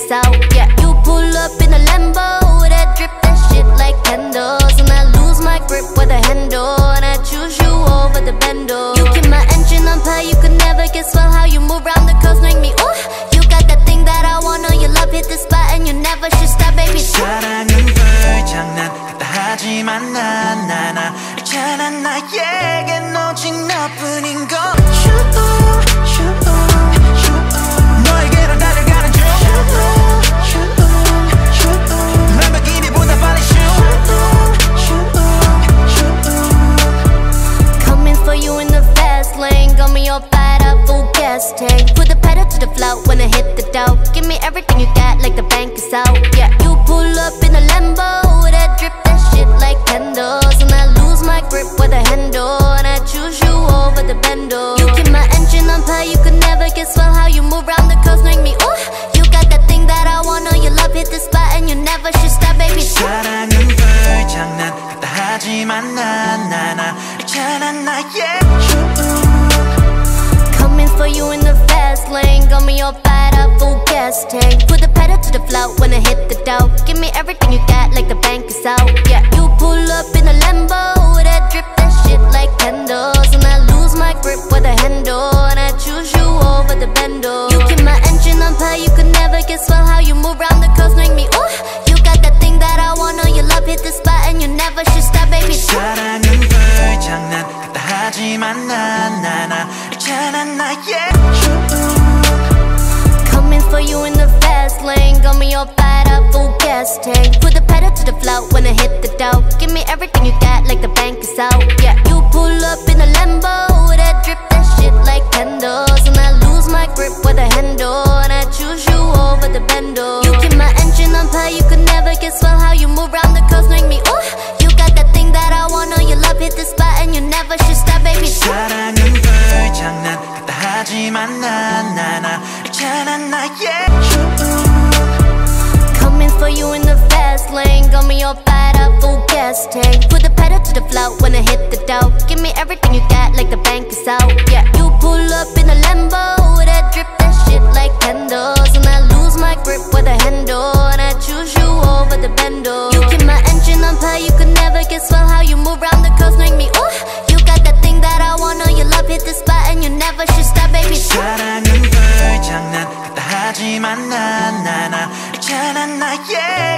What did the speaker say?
is out. Yeah, you pull up in a Lambo, that drip that shit like candles, and I lose my grip with a handle, and I choose you over the bando. You keep my engine on fire, you could never guess well how you move round the coast, make me ooh. You got that thing that I want, know your love hit the spot, and you never should stop, baby. 사랑은 불장난 같다 하지만 난 있잖아 나에겐 오직 너뿐인 거. 너에게로 달려가는 중. 람보르기니보다 빨리 Coming for you in the fast lane, got me all fired up, full gas tank. Put the pedal to the floor when I hit the dough. Give me everything you got, like the bank is out. Yeah, you pull up in a Lambo, that drip that shit like candles, and I lose my grip with a handle, and I choose you over the bando. You keep my engine on fire, you could never guess well how you move round the coast, make me ooh. You got that thing that I want, know your love hit the spot, and you never should stop, baby. 사랑은 불장난 같다 하지만 난 있잖아 나의. Coming for you in the fast lane, got me all fired up, full gas tank. Put the pedal to the floor when I hit the dough. Give me everything you got, like the bank is out. Yeah, you pull up in a Lambo, that drip that shit like candles, and I lose my grip with a handle, and I choose you over the bando. You keep my engine on fire, you could never guess well how you move round the coast, make me ooh. You got that thing that I want, know your love hit the spot, and you never should stop, baby. 사랑은 불장난 같다 하지만 난 있잖아 나의. Coming for you in the fast lane, got me all fired up, full gas tank. Put the pedal to the floor when I hit the dough. Give me everything you got, like the bank is out. Yeah, you pull up in a Lambo, that drip that shit like candles, and I lose my grip with a handle, and I choose you over the bando. You keep my engine on fire, you could never guess well how you move round the coast, make me ooh. You got that thing that I want, know your love hit the spot, and you never should stop, baby. 사랑은 불장난 같다 하지만 난 있잖아 나의. Coming for you in the fast lane, got me all fired up, full gas tank. Put the pedal to the floor when I hit the dough. Give me everything you got, like the bank is out. Yeah, you pull up in a Lambo, that drip that shit like candles, and I lose my grip with a handle, and I choose you over the bando. You keep my engine on fire, you could never guess well how you move round the coast, make me ooh. You got that thing that I want, know your love hit the spot, and you never should stop, baby. 사랑은 불장난 같다 하지만 난 있잖아 나의.